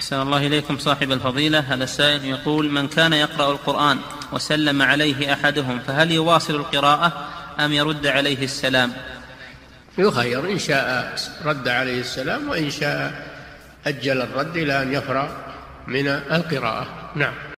أحسن الله إليكم صاحب الفضيلة. هذا السائل يقول: من كان يقرأ القرآن وسلم عليه أحدهم فهل يواصل القراءة أم يرد عليه السلام؟ يخير، إن شاء رد عليه السلام وإن شاء أجل الرد إلى أن يفرغ من القراءة. نعم.